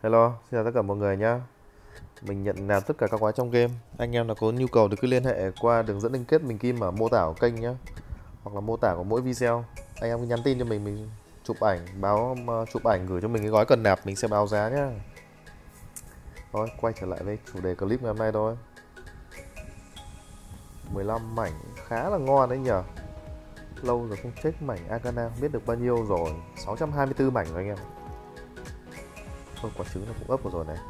Hello, xin chào tất cả mọi người nhá. Mình nhận nạp tất cả các quái trong game. Anh em nào có nhu cầu thì cứ liên hệ qua đường dẫn liên kết mình kim ở mô tả của kênh nhá, hoặc là mô tả của mỗi video. Anh em cứ nhắn tin cho mình chụp ảnh, chụp ảnh gửi cho mình cái gói cần nạp, mình sẽ báo giá nhá. Thôi, quay trở lại với chủ đề clip ngày hôm nay thôi. 15 mảnh khá là ngon đấy nhờ. Lâu rồi không check mảnh Arcana, không biết được bao nhiêu rồi. 624 mảnh rồi anh em. Thôi, quả trứng nó cũng ấp rồi này.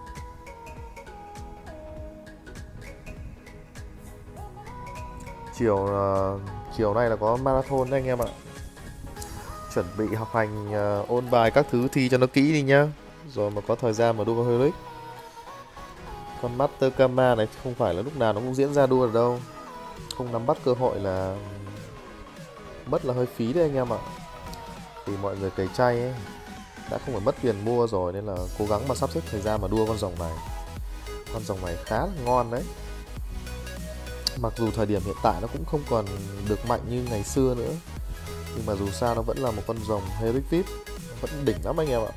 Chiều nay là có marathon đấy anh em ạ. Chuẩn bị học hành, ôn bài các thứ thi cho nó kỹ đi nhá. Rồi mà có thời gian mà đua con Helix. Con Master Kama này không phải là lúc nào nó cũng diễn ra đua được đâu. Không nắm bắt cơ hội là mất là hơi phí đấy anh em ạ. Vì mọi người cày chay ấy đã không phải mất tiền mua rồi, nên là cố gắng mà sắp xếp thời gian mà đua con rồng này. Con rồng này khá là ngon đấy. Mặc dù thời điểm hiện tại nó cũng không còn được mạnh như ngày xưa nữa, nhưng mà dù sao nó vẫn là một con rồng Helix VIP, vẫn đỉnh lắm anh em ạ.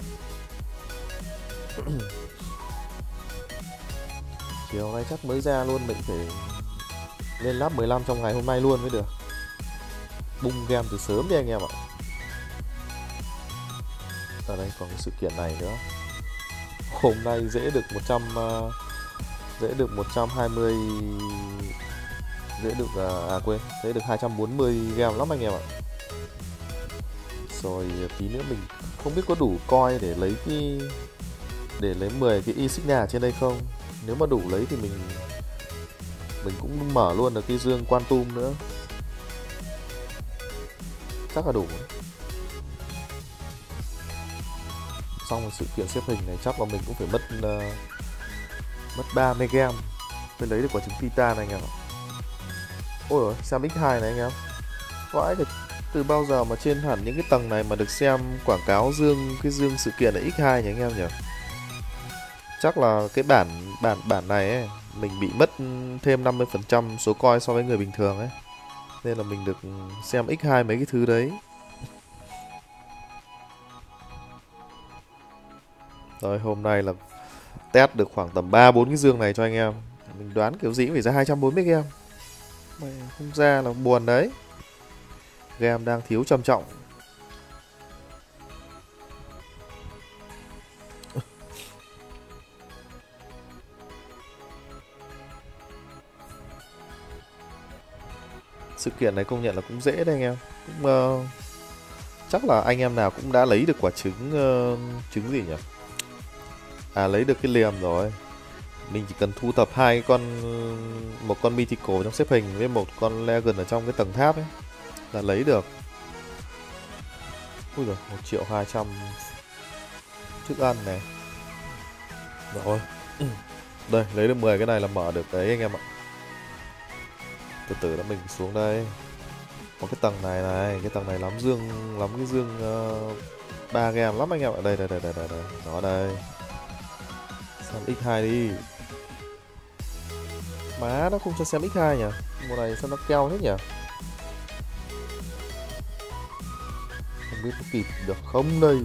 Chiều nay chắc mới ra luôn, mình phải lên lap 15 trong ngày hôm nay luôn mới được. Bung game từ sớm đi anh em ạ. Ở đây còn cái sự kiện này nữa. Hôm nay dễ được 120, dễ được 240 game lắm anh em ạ. Rồi tí nữa mình không biết có đủ coin để lấy 10 cái insignia trên đây không. Nếu mà đủ lấy thì mình cũng mở luôn được cái dương Quantum nữa. Chắc là đủ. Xong rồi sự kiện xếp hình này chắc là mình cũng phải mất 30 game mới lấy được quả trứng Titan này anh em ạ. Ôi rồi, xem X2 này anh em. Vãi được, từ bao giờ mà trên hẳn những cái tầng này mà được xem quảng cáo cái dương sự kiện là X2 nhỉ anh em nhỉ? Chắc là cái bản này ấy, mình bị mất thêm 50% số coin so với người bình thường ấy. Nên là mình được xem X2 mấy cái thứ đấy. Rồi hôm nay là test được khoảng tầm 3-4 cái dương này cho anh em. Mình đoán kiểu gì cũng phải ra 240 game. Mày không ra là buồn đấy. Game đang thiếu trầm trọng. Sự kiện này công nhận là cũng dễ đấy anh em. Chắc là anh em nào cũng đã lấy được quả trứng trứng gì nhỉ? À, lấy được cái liềm rồi. Mình chỉ cần thu thập một con mythical trong xếp hình với một con legend ở trong cái tầng tháp ấy là lấy được. Ui rồi, 1.200.000 thức ăn này. Rồi. Đây, lấy được 10 cái này là mở được đấy anh em ạ. Từ từ đã mình xuống đây. Có cái tầng này này, cái tầng này lắm cái dương 3 game lắm anh em ạ. Đây. Đó đây. Xem X2 đi. Má nó không cho xem X2 nhỉ? Mùa này sao nó keo thế nhỉ? Không biết có kịp được không đây.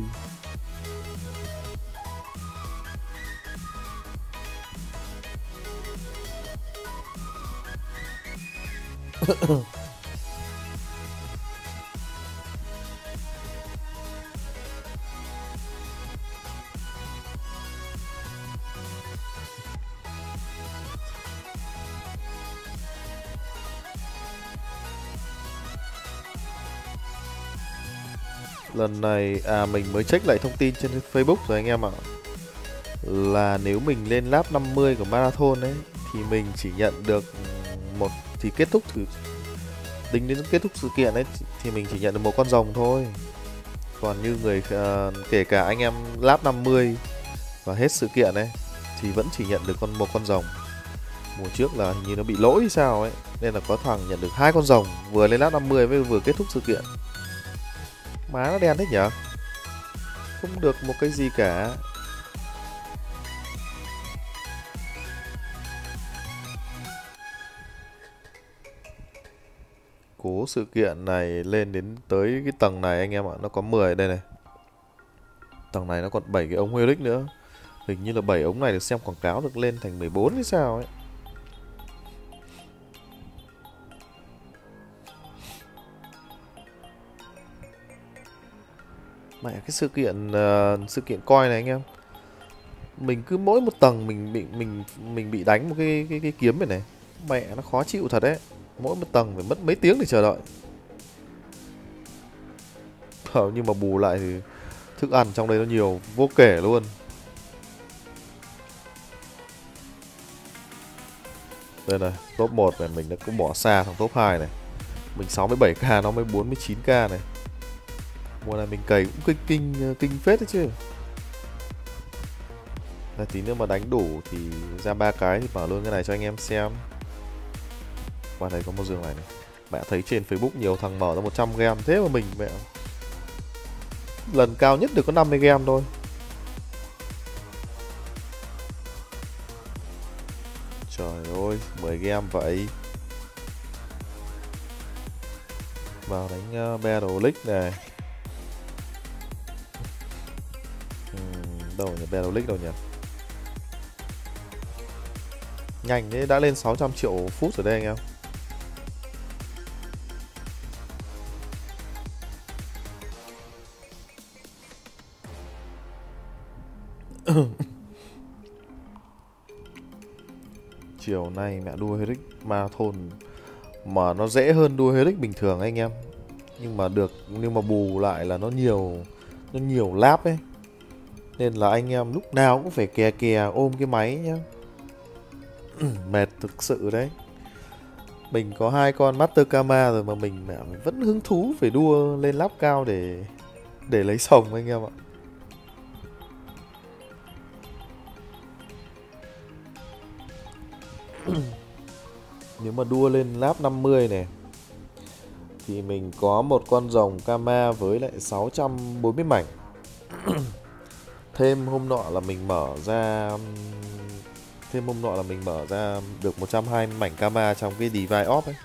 Lần này mình mới check lại thông tin trên Facebook rồi anh em ạ. Là nếu mình lên lap 50 của marathon ấy thì mình chỉ nhận được kết thúc tính đến kết thúc sự kiện ấy thì mình chỉ nhận được một con rồng thôi. Còn như kể cả anh em lap 50 và hết sự kiện ấy thì vẫn chỉ nhận được một con rồng. Mùa trước là hình như nó bị lỗi hay sao ấy, nên là có thằng nhận được 2 con rồng vừa lên lap 50 với vừa kết thúc sự kiện. Má nó đen thế nhở? Không được một cái gì cả. Cố sự kiện này lên đến tới cái tầng này anh em ạ. Nó có 10 đây này. Tầng này nó còn 7 cái ống Helix nữa. Hình như là 7 ống này được xem quảng cáo được lên thành 14 hay sao ấy. Mẹ cái sự kiện coi này anh em. Mình cứ mỗi một tầng mình bị đánh một cái kiếm này. Mẹ nó khó chịu thật đấy. Mỗi một tầng phải mất mấy tiếng để chờ đợi. Nhưng mà bù lại thì thức ăn trong đây nó nhiều vô kể luôn. Đây này, top 1 này mình đã cũng bỏ xa thằng top 2 này. Mình 67k, nó mới 49k này. Mùa này mình cày cũng kinh phết đấy chứ. Là tí nữa mà đánh đủ thì ra 3 cái thì mở luôn cái này cho anh em xem. Qua đây có một giường này này. Mẹ thấy trên Facebook nhiều thằng mở ra 100 game, thế mà mình mẹ lần cao nhất được có 50 game thôi. Trời ơi, 10 game vậy. Vào đánh Battle League này. Đâu nhỉ, Battle League đâu nhỉ. Nhanh thế, đã lên 600 triệu phút rồi đây anh em. Chiều nay mẹ đua Heric Marathon mà nó dễ hơn đua Heric bình thường anh em. Nhưng mà bù lại là nó nhiều lap ấy. Nên là anh em lúc nào cũng phải kè kè ôm cái máy nhá. Mệt thực sự đấy. Mình có 2 con Master Kama rồi mà mình vẫn hứng thú phải đua lên lap cao để lấy sồng anh em ạ. Nếu mà đua lên lap 50 này thì mình có một con rồng Kama với lại 640 mảnh. Thêm hôm nọ là mình mở ra được 120 mảnh Kama trong cái Divine Off ấy.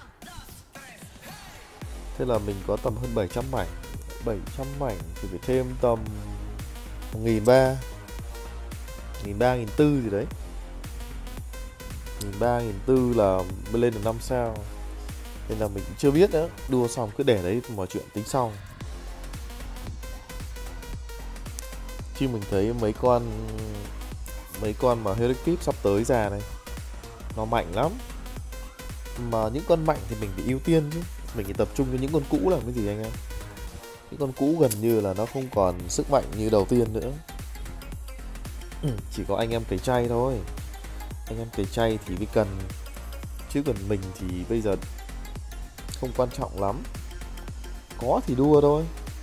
Thế là mình có tầm hơn 700 mảnh. 700 mảnh thì phải thêm tầm 1.300, 1.300, 1.400 gì đấy. 1.300, 1.400 là mới lên được 5 sao. Nên là mình cũng chưa biết nữa. Đua xong cứ để đấy mọi chuyện tính sau. Chứ mình thấy mấy con mà Heric Pip sắp tới ra này nó mạnh lắm. Mà những con mạnh thì mình phải ưu tiên chứ. Mình phải tập trung cho những con cũ làm cái gì anh em. Những con cũ gần như là nó không còn sức mạnh như đầu tiên nữa. Chỉ có anh em cày chay thôi. Anh em cày chay thì mới cần. Chứ còn mình thì bây giờ không quan trọng lắm. Có thì đua thôi.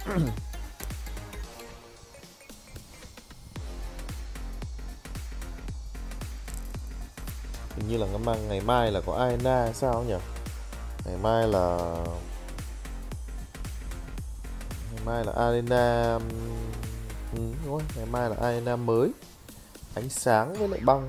Hình như là ngày mai là có Aena hay sao nhỉ? Ngày mai là Arena. Đúng rồi, ngày mai là Arena mới. Ánh sáng với lại băng.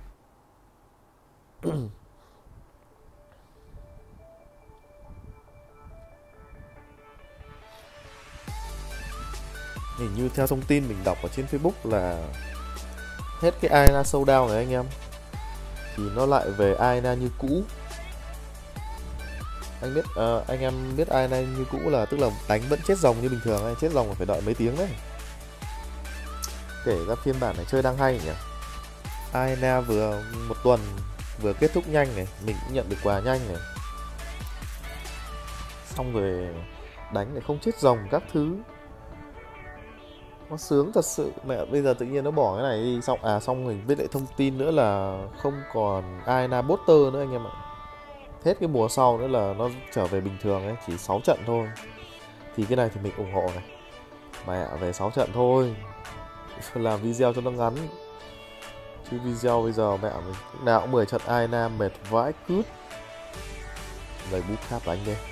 Hình như theo thông tin mình đọc ở trên Facebook là hết cái Arena Showdown này anh em thì nó lại về Arena như cũ. Anh em biết Arena như cũ là tức là đánh vẫn chết rồng như bình thường hay chết rồng là phải đợi mấy tiếng đấy. Kể ra phiên bản này chơi đang hay nhỉ. Arena vừa một tuần vừa kết thúc nhanh này, mình cũng nhận được quà nhanh này. Xong rồi đánh lại không chết rồng các thứ. Nó sướng thật sự. Mẹ bây giờ tự nhiên nó bỏ cái này đi. Xong mình biết lại thông tin nữa là không còn Arena Botter nữa anh em ạ. Hết cái mùa sau nữa là nó trở về bình thường ấy, chỉ 6 trận thôi. Thì cái này thì mình ủng hộ này. Mẹ về 6 trận thôi. Làm video cho nó ngắn. Chứ video bây giờ mẹ mình lúc nào cũng 10 trận Arena mệt vãi cướp. Lấy bút khác đánh đi.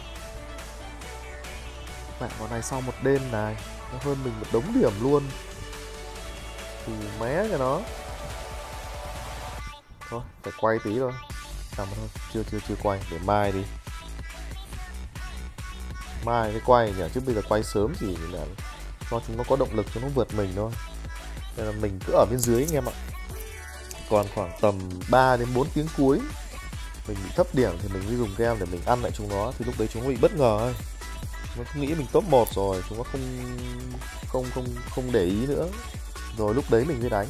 Mẹ con này sau một đêm này nó hơn mình một đống điểm luôn. Thì mé cho nó. Thôi phải quay tí thôi. Thôi chưa quay, để mai đi. Mai mới quay nhỉ, chứ bây giờ quay sớm thì là cho chúng nó có động lực cho nó vượt mình thôi. nên là mình cứ ở bên dưới anh em ạ. Còn khoảng tầm 3 đến 4 tiếng cuối mình bị thấp điểm thì mình mới dùng game để mình ăn lại chúng nó, thì lúc đấy chúng bị bất ngờ ấy. Nó không nghĩ mình top 1 rồi, chúng nó không để ý nữa, rồi lúc đấy mình mới đánh.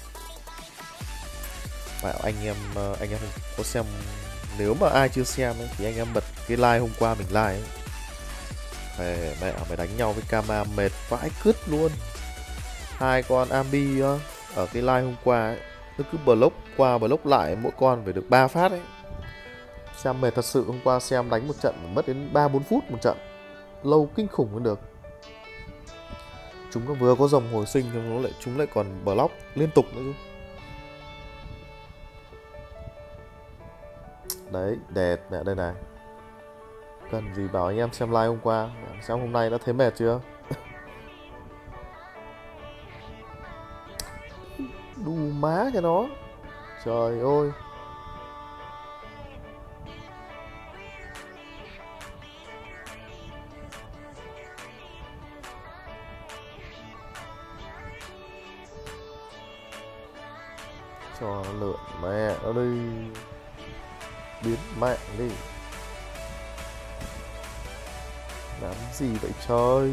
Và anh em có xem, nếu mà ai chưa xem ấy, thì anh em bật cái live hôm qua mình live ấy. Mẹ mày đánh nhau với Kama mệt vãi cứt luôn. Hai con Ambi ở cái live hôm qua ấy, nó cứ block qua block lại, mỗi con phải được 3 phát ấy. Xem mệt thật sự, hôm qua xem đánh một trận mất đến 3-4 phút một trận, lâu kinh khủng hơn được. Chúng nó vừa có dòng hồi sinh nhưng chúng lại còn block liên tục nữa chứ. Đấy, đẹp mẹ đây này. Cần gì bảo anh em xem live hôm qua, xem hôm nay đã thấy mệt chưa? Đù má cho nó. Trời ơi. Cho nó lượn mẹ nó đi. Biến mẹ đi. Làm gì vậy trời.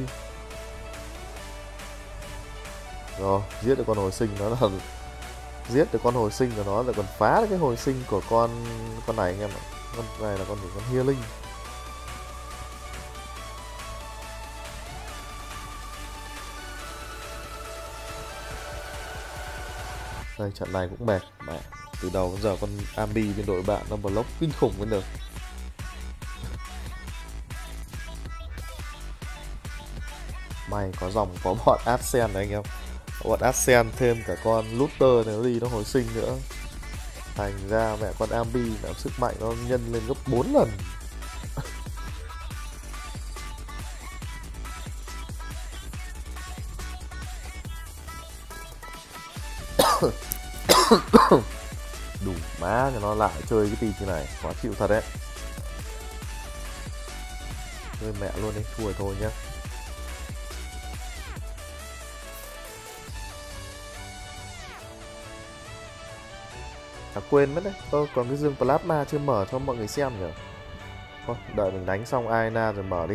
Rồi, giết được con hồi sinh nó là giết được con hồi sinh của nó lại còn phá được cái hồi sinh của con này anh em ạ. Con này là con healing. Đây, trận này cũng mệt mẹ. Từ đầu đến giờ con Ambi bên đội bạn nó block kinh khủng lên được. May có dòng có bọn Ascen này anh em. Bọn Ascen thêm cả con Luther này nó đi nó hồi sinh nữa. Thành ra mẹ con Ambi mẹ sức mạnh nó nhân lên gấp 4 lần. Đủ má cho nó lại chơi cái team như này, quá chịu thật đấy. Chơi mẹ luôn đi, thua rồi thôi nhá. Quên mất đấy, còn cái dương plasma chưa mở cho mọi người xem nhỉ. Thôi, đợi mình đánh xong Aina rồi mở đi.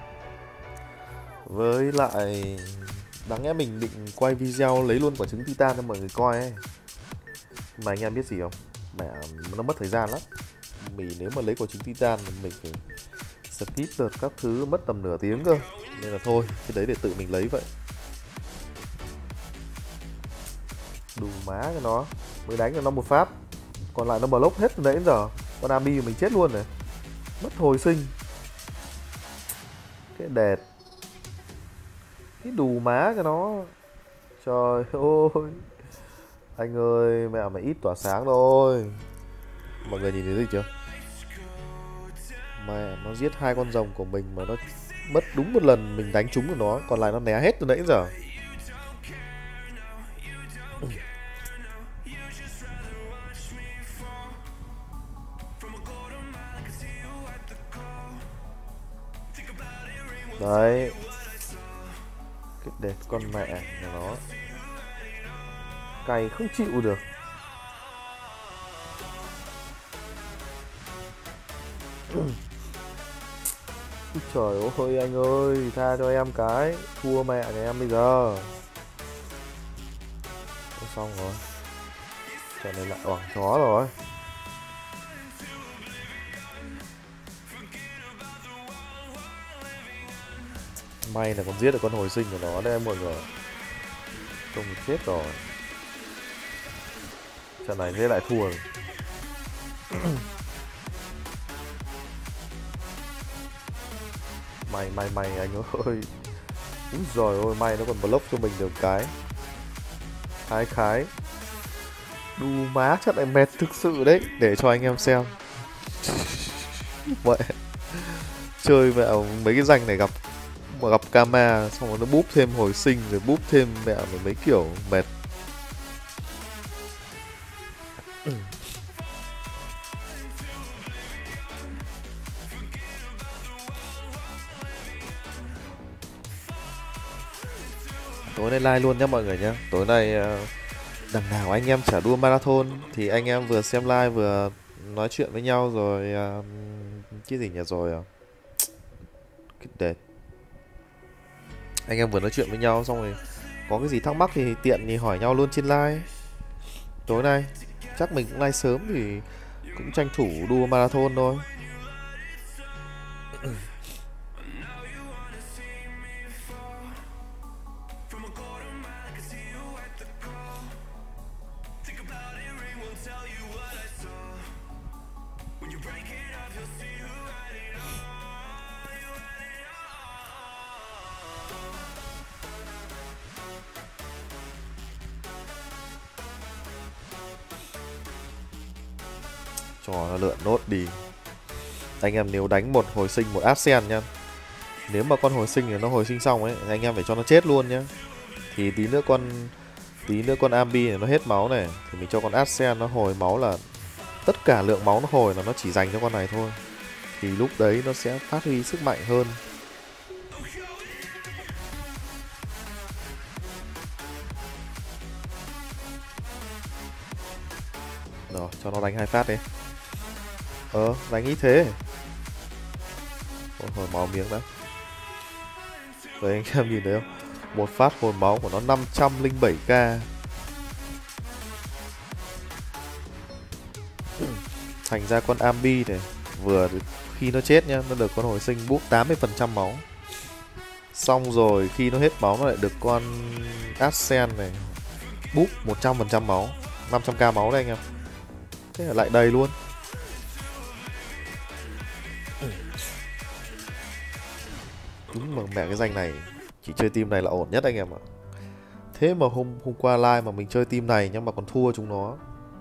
Với lại đáng lẽ mình định quay video lấy luôn quả trứng Titan cho mọi người coi ấy. Mà anh em biết gì không? Mẹ, nó mất thời gian lắm. Mình nếu mà lấy quả trứng Titan mình phải skip đợt các thứ mất tầm nửa tiếng cơ. Nên là thôi, cái đấy để tự mình lấy vậy. Đủ má cho nó. Mới đánh cho nó một phát. Còn lại nó block hết từ nãy đến giờ. Con Ami của mình chết luôn này. Mất hồi sinh. Cái đệt. Cái đủ má cho nó. Trời ơi. Anh ơi, mẹ mày ít tỏa sáng thôi. Mọi người nhìn thấy gì chưa? Mẹ, nó giết hai con rồng của mình mà nó mất đúng một lần mình đánh trúng của nó. Còn lại nó né hết từ nãy đến giờ. Đấy. Cái đẹp con mẹ của nó. Cày không chịu được. Trời ơi anh ơi, tha cho em cái. Thua mẹ nhà em bây giờ. Xong rồi. Trận này lại oảng chó rồi. May là còn giết được con hồi sinh của nó đấy mọi người. Không thì chết rồi. Trận này thế lại thua rồi. May anh ơi. Úi giời ơi, may nó còn block cho mình được cái. Khái. Đù má, trận này mệt thực sự đấy. Để cho anh em xem. Vậy chơi mẹ mấy cái danh này gặp Kama xong rồi nó búp thêm hồi sinh rồi búp thêm mẹ mấy kiểu mệt. Tối nay live luôn nhá mọi người nhá. Tối nay đằng nào anh em chả đua marathon thì anh em vừa xem live vừa nói chuyện với nhau rồi cái gì nhỉ rồi cái để anh em vừa nói chuyện với nhau xong rồi có cái gì thắc mắc thì tiện thì hỏi nhau luôn trên live. Tối nay chắc mình cũng live sớm thì cũng tranh thủ đua marathon thôi. Cho nó lượn nốt đi. Anh em nếu đánh một hồi sinh một Ascen nhá, nếu mà con hồi sinh thì nó hồi sinh xong ấy, anh em phải cho nó chết luôn nhá. Thì tí nữa con Ambi này nó hết máu này thì mình cho con Ascen nó hồi máu, là tất cả lượng máu nó hồi là nó chỉ dành cho con này thôi. Thì lúc đấy nó sẽ phát huy sức mạnh hơn. Rồi, cho nó đánh 2 phát đi. Đánh ít thế. Hồi máu miếng đã. Rồi anh em nhìn thấy không? Một phát hồi máu của nó 507k. Thành ra con Ambi này vừa khi nó chết nhá, nó được con hồi sinh búp 80% máu. Xong rồi khi nó hết máu nó lại được con Ascen này búp 100% máu, 500k máu đây anh em. Thế là lại đầy luôn. Đúng mà mẹ cái danh này chỉ chơi team này là ổn nhất anh em ạ. Thế mà hôm qua live mà mình chơi team này nhưng mà còn thua chúng nó.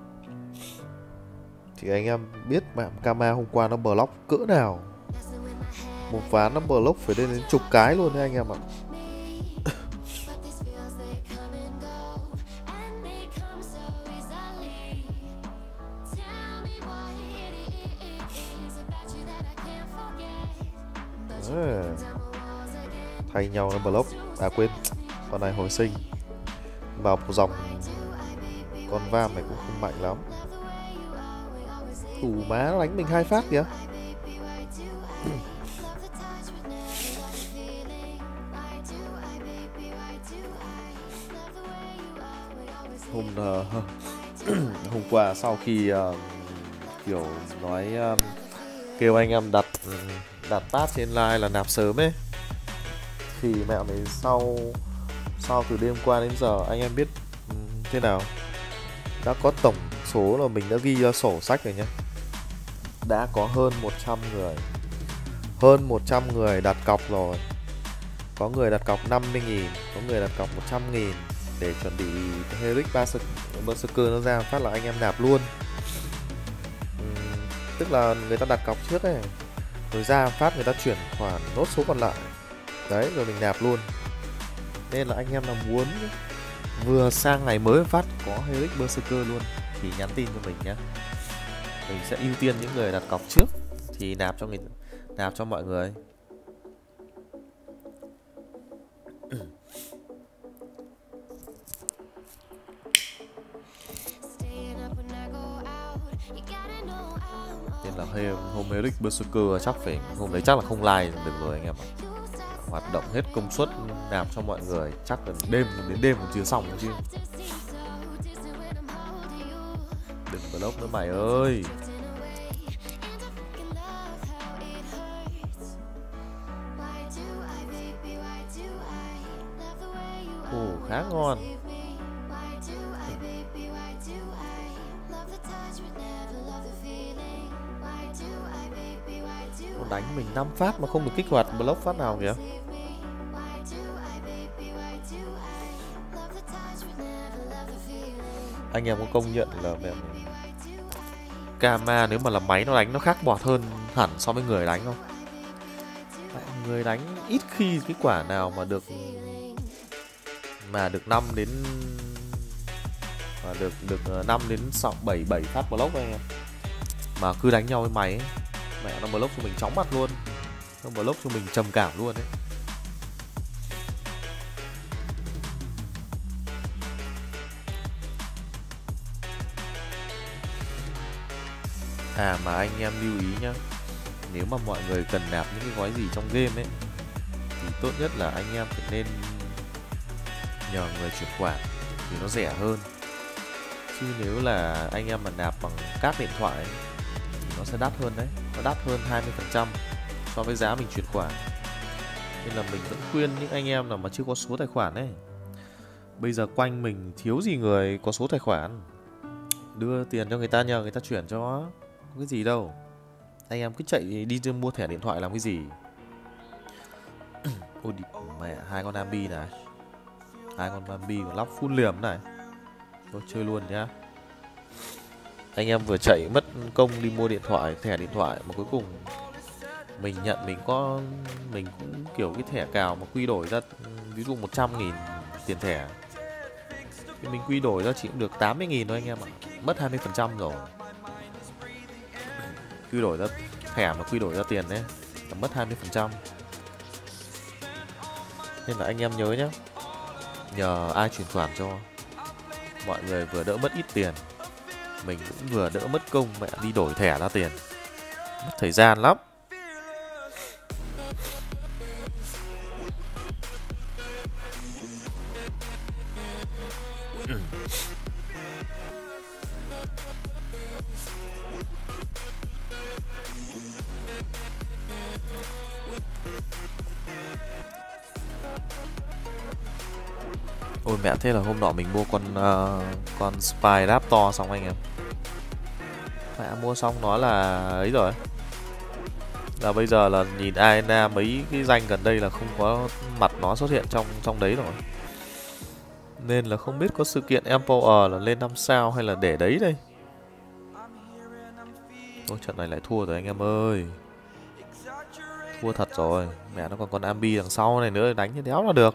Thì anh em biết mẹ Kama hôm qua nó block cỡ nào. Một ván nó block phải lên đến chục cái luôn đấy anh em ạ. Thay nhau nó block. À quên, con này hồi sinh vào một dòng con vam này cũng không mạnh lắm. Thủ má nó đánh mình 2 phát kìa. Hôm qua sau khi kiểu nói kêu anh em đặt pass trên live là nạp sớm ấy, thì mẹ mày sau từ đêm qua đến giờ anh em biết thế nào, đã có tổng số là mình đã ghi ra sổ sách rồi nhá, đã có hơn 100 người đặt cọc rồi. Có người đặt cọc 50.000, có người đặt cọc 100.000 để chuẩn bị Herrick Berserker nó ra phát là anh em nạp luôn. Tức là người ta đặt cọc trước ấy, rồi ra phát người ta chuyển khoản nốt số còn lại. Đấy, rồi mình nạp luôn. Nên là anh em nào muốn vừa sang ngày mới phát có Herrick Berserker luôn thì nhắn tin cho mình nhé. Mình sẽ ưu tiên những người đặt cọc trước thì nạp cho mọi người. Nên là hôm Herrick Berserker chắc phải hôm đấy chắc là không live được rồi anh em ạ. Hoạt động hết công suất nạp cho mọi người, chắc là đến đêm còn chưa xong chứ. Đừng block nữa mày ơi. Khá ngon. Đánh mình 5 phát mà không được kích hoạt block phát nào kìa. Anh em có công nhận là mẹ Kama nếu mà là máy nó đánh nó khác bọt hơn hẳn so với người đánh không? Người đánh ít khi cái quả nào mà được 5 đến được 5 đến 7 phát block anh em. Mà cứ đánh nhau với máy ấy, mẹ nó block cho mình chóng mặt luôn. Nó block cho mình trầm cảm luôn đấy. À mà anh em lưu ý nhá, nếu mà mọi người cần nạp những cái gói gì trong game ấy thì tốt nhất là anh em phải nên nhờ người chuyển khoản thì nó rẻ hơn. Chứ nếu là anh em mà nạp bằng cáp điện thoại ấy, thì nó sẽ đắt hơn đấy, nó đắt hơn 20% so với giá mình chuyển khoản. Nên là mình vẫn khuyên những anh em nào mà chưa có số tài khoản ấy, bây giờ quanh mình thiếu gì người có số tài khoản, đưa tiền cho người ta nhờ người ta chuyển cho, có cái gì đâu. Anh em cứ chạy đi mua thẻ điện thoại làm cái gì. Ôi đi mẹ, hai con Ambi này, hai con Ambi còn lắp full liềm này. Tôi chơi luôn nhá. Anh em vừa chạy mất công đi mua điện thoại, thẻ điện thoại mà cuối cùng mình nhận mình cũng kiểu cái thẻ cào mà quy đổi ra ví dụ 100.000 tiền thẻ thì mình quy đổi ra chỉ được 80.000 thôi anh em ạ. Mất 20% rồi. Quy đổi ra thẻ mà quy đổi ra tiền đấy là mất 20%. Nên là anh em nhớ nhá, nhờ ai chuyển khoản cho, mọi người vừa đỡ mất ít tiền, mình cũng vừa đỡ mất công mẹ đi đổi thẻ ra tiền, mất thời gian lắm. Ôi mẹ, thế là hôm nọ mình mua con Spy Raptor xong anh em. Mẹ mua xong nó là ấy rồi. Là bây giờ là nhìn Aena mấy cái danh gần đây là không có mặt nó xuất hiện trong đấy rồi. Nên là không biết có sự kiện Empower là lên 5 sao hay là để đấy đây. Ôi trận này lại thua rồi anh em ơi. Thua thật rồi. Mẹ nó còn con Ambi đằng sau này nữa, đánh như đéo là được.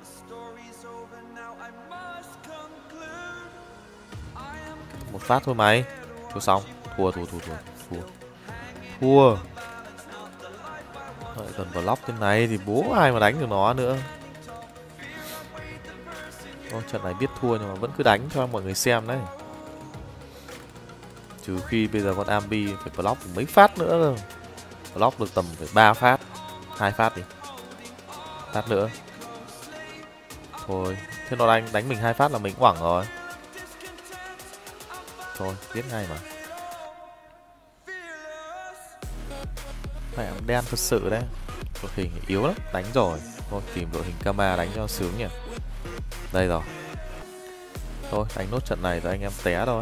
Một phát thôi mày. Thua xong. Thua. Lại còn block trên này thì bố ai mà đánh được nó nữa. Ôi, trận này biết thua nhưng mà vẫn cứ đánh cho mọi người xem đấy. Trừ khi bây giờ con Ambi phải block mấy phát nữa cơ. Block được tầm phải 3 phát, 2 phát đi. Phát nữa. Thôi, thế nó đánh mình 2 phát là mình cũng hoảng rồi. Thôi, giết ngay mà. Mẹ đen thật sự đấy. Đội hình yếu lắm, đánh rồi. Thôi tìm đội hình Kama đánh cho sướng nhỉ. Đây rồi. Thôi đánh nốt trận này rồi anh em té thôi.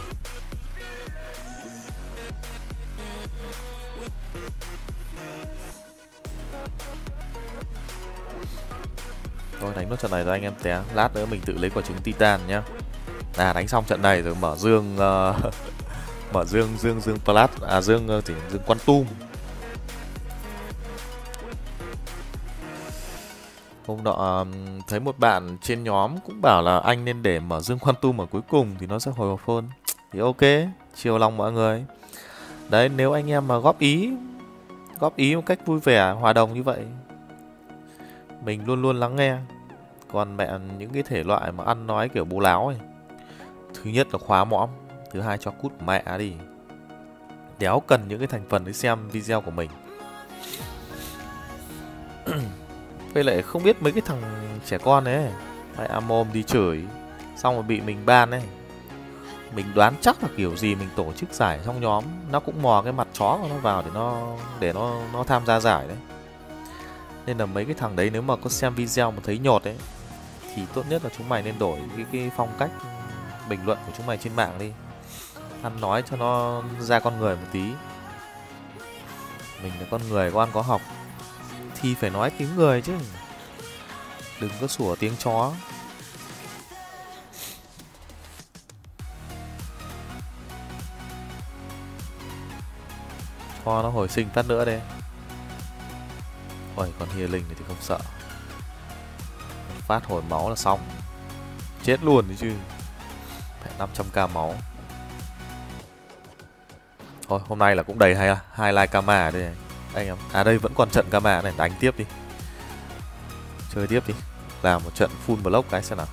Thôi đánh nốt trận này rồi anh em té. Lát nữa mình tự lấy quả trứng Titan nhá. Đánh xong trận này rồi mở dương mở dương Plat, dương Quantum. Hôm nọ thấy một bạn trên nhóm cũng bảo là anh nên để mở dương Quantum ở cuối cùng thì nó sẽ hồi hộp hơn. Thì ok, chiều lòng mọi người. Đấy, nếu anh em mà góp ý một cách vui vẻ, hòa đồng như vậy, mình luôn luôn lắng nghe. Còn mẹ những cái thể loại mà ăn nói kiểu bố láo ấy, thứ nhất là khóa mõm, thứ hai cho cút mẹ đi. Đéo cần những cái thành phần để xem video của mình. Với lại không biết mấy cái thằng trẻ con ấy, mẹ mồm đi chửi xong rồi bị mình ban ấy. Mình đoán chắc là kiểu gì mình tổ chức giải trong nhóm nó cũng mò cái mặt chó của nó vào để nó tham gia giải đấy. Nên là mấy cái thằng đấy nếu mà có xem video mà thấy nhột ấy thì tốt nhất là chúng mày nên đổi cái phong cách bình luận của chúng mày trên mạng đi. Ăn nói cho nó ra con người một tí. Mình là con người có ăn có học thì phải nói tiếng người chứ, đừng có sủa tiếng chó. Cho nó hồi sinh phát nữa đây. Ôi còn healing thì không sợ. Phát hồi máu là xong. Chết luôn đấy chứ. Phải 500k máu. Thôi hôm nay là cũng đầy highlight Kama đây này anh em. Đây vẫn còn trận Kama này, đánh tiếp đi. Chơi tiếp đi. Làm một trận full block cái xem nào.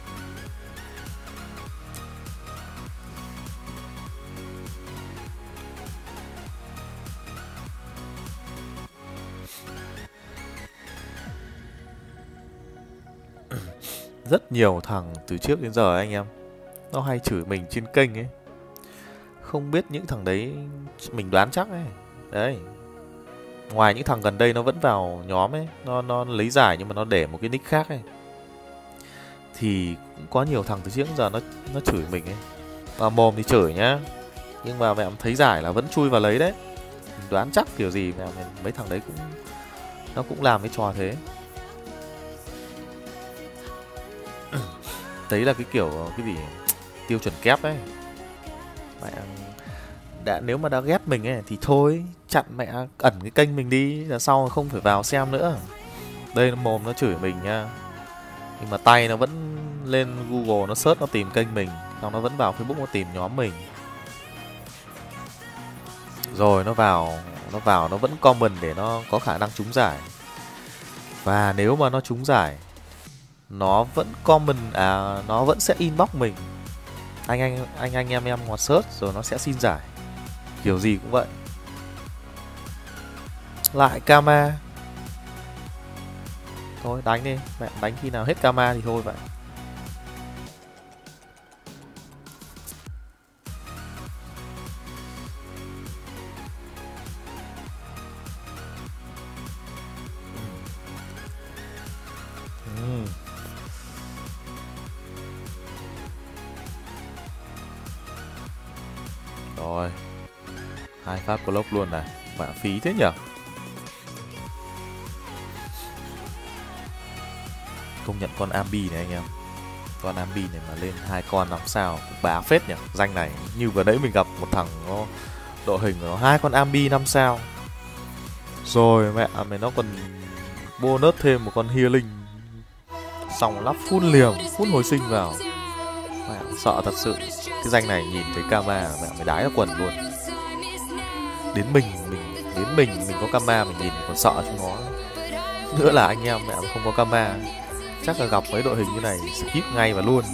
rất nhiều thằng từ trước đến giờ ấy, anh em, nó hay chửi mình trên kênh ấy. Không biết những thằng đấy mình đoán chắc ấy. Đấy. Ngoài những thằng gần đây nó vẫn vào nhóm ấy, nó lấy giải nhưng mà nó để một cái nick khác ấy. Thì cũng có nhiều thằng từ trước đến giờ nó chửi mình ấy. Và mồm thì chửi nhá. Nhưng mà mẹ thấy giải là vẫn chui vào lấy đấy. Mình đoán chắc kiểu gì mẹ mấy thằng đấy nó cũng làm cái trò thế. Đấy là cái kiểu cái gì tiêu chuẩn kép ấy. Mẹ nếu mà đã ghét mình ấy thì thôi, chặn mẹ ẩn cái kênh mình đi, là sau không phải vào xem nữa. Đây mồm nó chửi mình nha, nhưng mà tay nó vẫn lên Google nó search, nó tìm kênh mình, xong nó vẫn vào Facebook nó tìm nhóm mình. Rồi nó vào nó vẫn comment để nó có khả năng trúng giải. Và nếu mà nó trúng giải, nó vẫn comment, nó vẫn sẽ inbox mình. Anh em ngọt search rồi nó sẽ xin giải. Kiểu gì cũng vậy. Lại Kama. Thôi đánh đi, mẹ đánh khi nào hết Kama thì thôi vậy. Rồi 2 phát block luôn này. Mẹ phí thế nhở. Công nhận con Ambi này anh em. Con Ambi này mà lên 2 con 5 sao cũng bá phết nhỉ. Danh này như vừa nãy mình gặp một thằng nó đội hình của nó 2 con Ambi 5 sao. Rồi mẹ mày nó còn bonus thêm một con healing. Xong lắp full liềm, full hồi sinh vào. Mẹ sợ thật sự. Cái danh này nhìn thấy Kama mẹ mày đái ra quần luôn. Đến mình có Kama mình nhìn mình còn sợ chúng nó. Nữa là anh em mẹ không có Kama, chắc là gặp mấy đội hình như này skip ngay và luôn.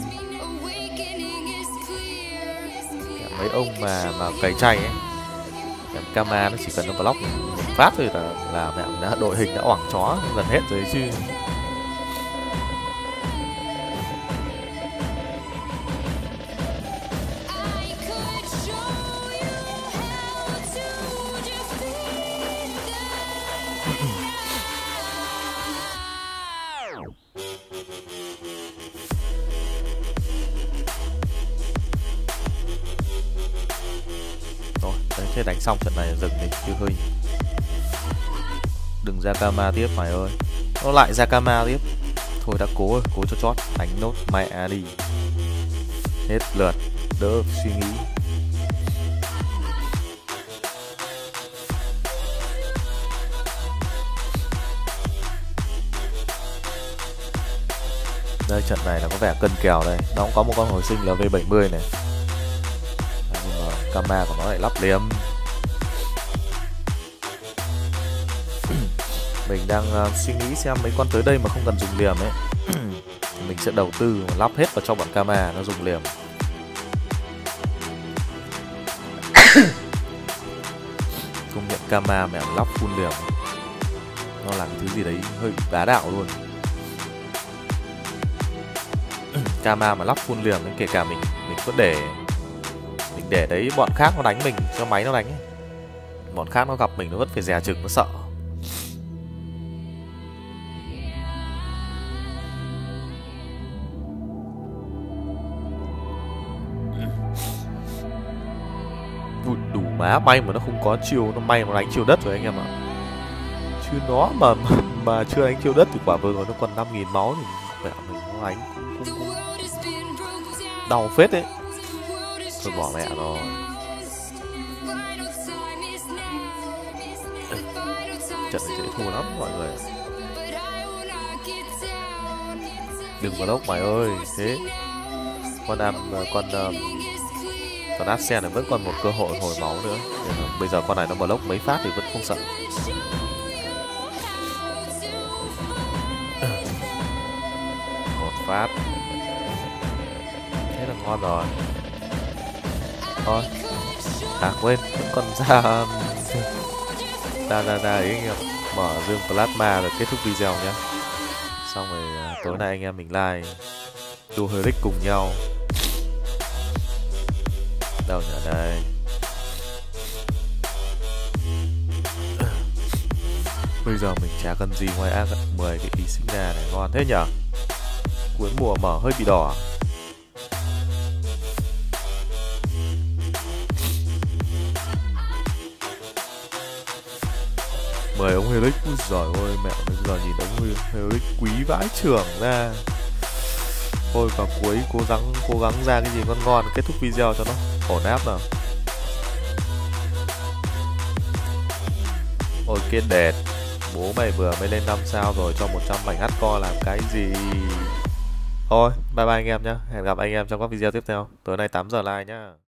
Mấy ông mà cày chay ấy, Kama nó chỉ cần nó block một phát thôi là mẹ đã đội hình đã oảng chó gần hết rồi chứ. Thế đánh xong trận này dừng đi chứ hơi. Đừng ra Kama tiếp mày ơi. Nó lại ra Kama tiếp. Thôi đã cố cho chót. Đánh nốt mẹ đi. Hết lượt. Đỡ suy nghĩ. Đây trận này là có vẻ cân kèo đây. Nó cũng có một con hồi sinh là V70 này. Nhưng mà Kama của nó lại lắp liềm. Mình đang suy nghĩ xem mấy con tới đây mà không cần dùng liềm ấy. Mình sẽ đầu tư mà lắp hết vào cho bọn Kama nó dùng liềm. Công nhận Kama mẹ lắp full liềm. Nó làm cái thứ gì đấy hơi bá đạo luôn. Kama mà lắp full liềm, kể cả mình có để đấy bọn khác nó đánh mình, cho máy nó đánh ấy. Bọn khác nó gặp mình nó vẫn phải dè chừng, nó sợ. Đủ má, may mà nó không có chiêu, nó may mà đánh chiêu đất rồi anh em ạ. Chứ nó mà chưa đánh chiêu đất thì quả vừa rồi nó còn 5.000 máu thì mẹ mình nó đánh cũng đau phết đấy. Thôi bỏ mẹ rồi. Trận này dễ thua lắm mọi người. Đừng vào lốc mày ơi. Thế con Asen này vẫn còn một cơ hội hồi máu nữa. Bây giờ con này nó block mấy phát thì vẫn không sợ. Một phát. Thế là ngon rồi. Thôi. Quên, vẫn còn ra ấy anh em. Mở dương plasma rồi kết thúc video nhé. Xong rồi tối nay anh em mình live đua Heric cùng nhau. Đâu nhỉ đây. Bây giờ mình chả cần gì ngoài ác 10 cái ý sinh nà này ngon thế nhở. Cuối mùa mở hơi bị đỏ. Mời ông Heric. Ui giời ơi mẹ, bây giờ nhìn ông Heric quý vãi trưởng ra. Thôi vào cuối cố gắng ra cái gì ngon ngon kết thúc video cho nó ổn áp nào. Ôi cái đệt. Bố mày vừa mới lên 5 sao rồi cho 100 mảnh hardcore làm cái gì. Thôi bye bye anh em nhá. Hẹn gặp anh em trong các video tiếp theo. Tối nay 8 giờ live nhá.